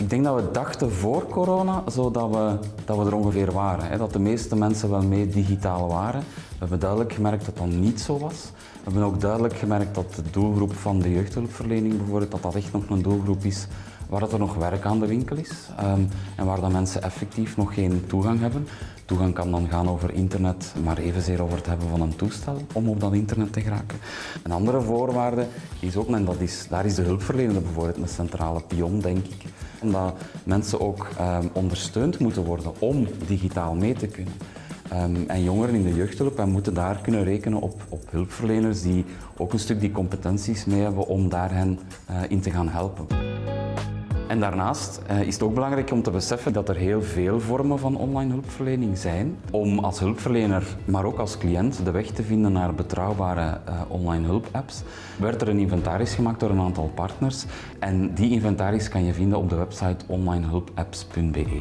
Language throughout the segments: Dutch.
Ik denk dat we dachten voor corona dat we er ongeveer waren. Hè. Dat de meeste mensen wel mee digitaal waren. We hebben duidelijk gemerkt dat dat niet zo was. We hebben ook duidelijk gemerkt dat de doelgroep van de jeugdhulpverlening bijvoorbeeld, dat echt nog een doelgroep is waar er nog werk aan de winkel is en waar dat mensen effectief nog geen toegang hebben. Toegang kan dan gaan over internet, maar evenzeer over het hebben van een toestel om op dat internet te geraken. Een andere voorwaarde is ook, en daar is de hulpverlener bijvoorbeeld een centrale pion, denk ik, omdat mensen ook ondersteund moeten worden om digitaal mee te kunnen. En jongeren in de jeugdhulp moeten daar kunnen rekenen op hulpverleners die ook een stuk die competenties mee hebben om daar hen in te gaan helpen. En daarnaast is het ook belangrijk om te beseffen dat er heel veel vormen van online hulpverlening zijn. Om als hulpverlener, maar ook als cliënt, de weg te vinden naar betrouwbare online hulpapps, werd er een inventaris gemaakt door een aantal partners. En die inventaris kan je vinden op de website onlinehulpapps.be.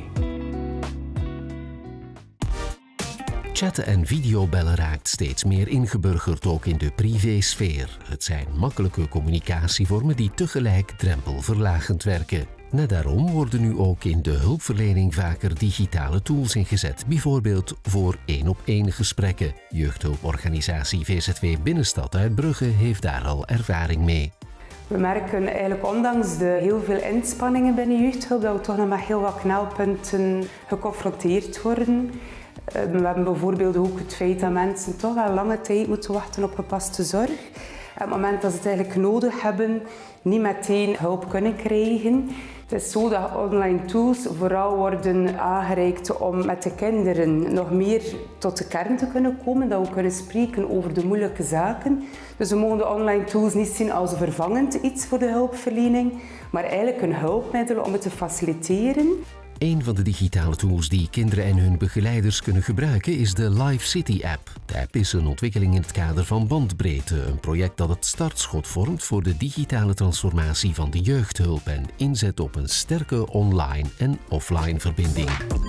Chatten en videobellen raakt steeds meer ingeburgerd, ook in de privésfeer. Het zijn makkelijke communicatievormen die tegelijk drempelverlagend werken. Net daarom worden nu ook in de hulpverlening vaker digitale tools ingezet, bijvoorbeeld voor 1-op-1 gesprekken. Jeugdhulporganisatie VZW Binnenstad uit Brugge heeft daar al ervaring mee. We merken eigenlijk ondanks de heel veel inspanningen binnen jeugdhulp dat we toch nog met heel wat knelpunten geconfronteerd worden. We hebben bijvoorbeeld ook het feit dat mensen toch wel lange tijd moeten wachten op gepaste zorg. Op het moment dat ze het eigenlijk nodig hebben, niet meteen hulp kunnen krijgen. Het is zo dat online tools vooral worden aangereikt om met de kinderen nog meer tot de kern te kunnen komen. Dat we kunnen spreken over de moeilijke zaken. Dus we mogen de online tools niet zien als vervangend iets voor de hulpverlening, maar eigenlijk een hulpmiddel om het te faciliteren. Een van de digitale tools die kinderen en hun begeleiders kunnen gebruiken is de Live City app. De app is een ontwikkeling in het kader van Bandbreedte, een project dat het startschot vormt voor de digitale transformatie van de jeugdhulp en inzet op een sterke online en offline verbinding.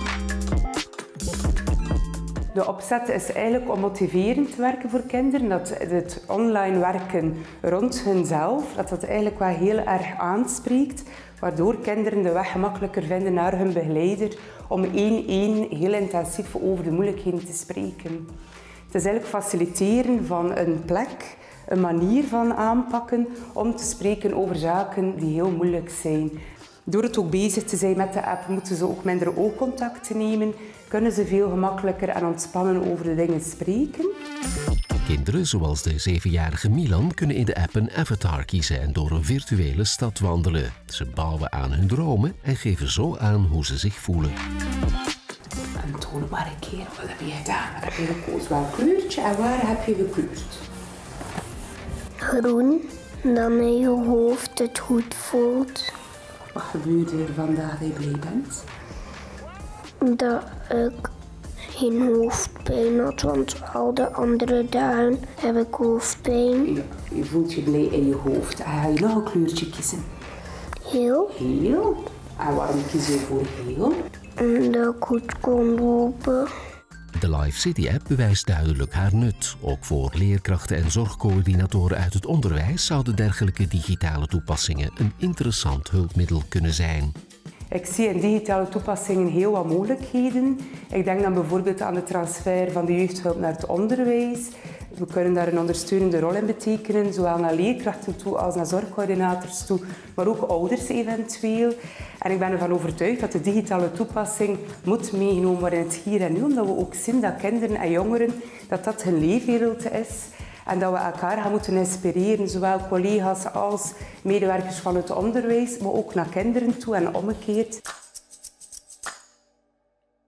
De opzet is eigenlijk om motiverend te werken voor kinderen, dat het online werken rond hunzelf, dat eigenlijk wel heel erg aanspreekt, waardoor kinderen de weg gemakkelijker vinden naar hun begeleider om 1-1 heel intensief over de moeilijkheden te spreken. Het is eigenlijk faciliteren van een plek, een manier van aanpakken om te spreken over zaken die heel moeilijk zijn. Door het ook bezig te zijn met de app moeten ze ook minder oogcontact nemen, kunnen ze veel gemakkelijker en ontspannen over de dingen spreken. Kinderen zoals de 7-jarige Milan kunnen in de app een avatar kiezen en door een virtuele stad wandelen. Ze bouwen aan hun dromen en geven zo aan hoe ze zich voelen. En toon maar een keer, wat heb je gedaan? Wat heb je gekozen? Welk kleurtje en waar heb je gekleurd? Groen, dat in je hoofd het goed voelt. Wat gebeurde er vandaag dat je blij bent? Dat ik geen hoofdpijn had, want al de andere dagen heb ik hoofdpijn. Ja, je voelt je blij in je hoofd. En ga je nog een kleurtje kiezen? Heel. Geel. En waarom kies je voor geel? Omdat ik goed kon lopen. De Live City app bewijst duidelijk haar nut. Ook voor leerkrachten en zorgcoördinatoren uit het onderwijs zouden dergelijke digitale toepassingen een interessant hulpmiddel kunnen zijn. Ik zie in digitale toepassingen heel wat mogelijkheden. Ik denk dan bijvoorbeeld aan de transfer van de jeugdhulp naar het onderwijs. We kunnen daar een ondersteunende rol in betekenen, zowel naar leerkrachten toe als naar zorgcoördinators toe, maar ook ouders eventueel. En ik ben ervan overtuigd dat de digitale toepassing moet meegenomen worden in het hier en nu, omdat we ook zien dat kinderen en jongeren, dat hun leefwereld is. En dat we elkaar gaan moeten inspireren, zowel collega's als medewerkers van het onderwijs, maar ook naar kinderen toe en omgekeerd.